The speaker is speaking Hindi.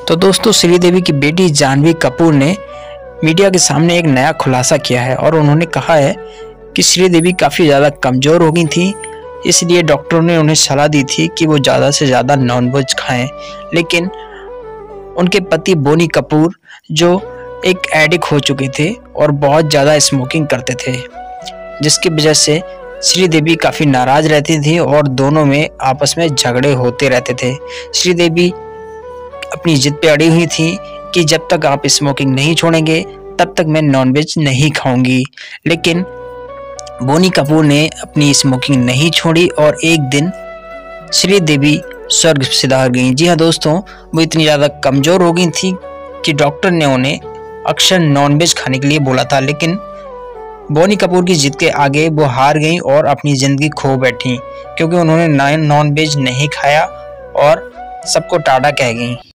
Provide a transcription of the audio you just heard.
तो दोस्तों, श्रीदेवी की बेटी जानवी कपूर ने मीडिया के सामने एक नया खुलासा किया है और उन्होंने कहा है कि श्रीदेवी काफ़ी ज़्यादा कमज़ोर हो गई थी, इसलिए डॉक्टरों ने उन्हें सलाह दी थी कि वो ज़्यादा से ज़्यादा नॉनवेज खाएं। लेकिन उनके पति बोनी कपूर जो एक एडिक्ट हो चुके थे और बहुत ज़्यादा स्मोकिंग करते थे, जिसकी वजह से श्रीदेवी काफ़ी नाराज़ रहती थी और दोनों में आपस में झगड़े होते रहते थे। श्रीदेवी अपनी जिद पे अड़ी हुई थी कि जब तक आप स्मोकिंग नहीं छोड़ेंगे तब तक मैं नॉनवेज नहीं खाऊंगी। लेकिन बोनी कपूर ने अपनी स्मोकिंग नहीं छोड़ी और एक दिन श्रीदेवी स्वर्ग सिधार गई। जी हाँ दोस्तों, वो इतनी ज़्यादा कमज़ोर हो गई थी कि डॉक्टर ने उन्हें अक्सर नॉनवेज खाने के लिए बोला था, लेकिन बोनी कपूर की जिद के आगे वो हार गई और अपनी ज़िंदगी खो बैठी, क्योंकि उन्होंने नॉनवेज नहीं खाया और सबको टाटा कह गई।